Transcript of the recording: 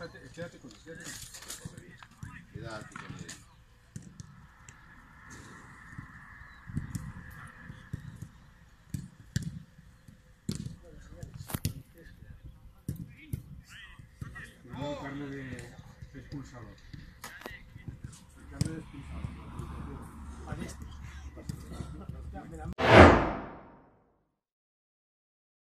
Quédate con él. Quédate con él. No, carne de expulsador. Carne de expulsador.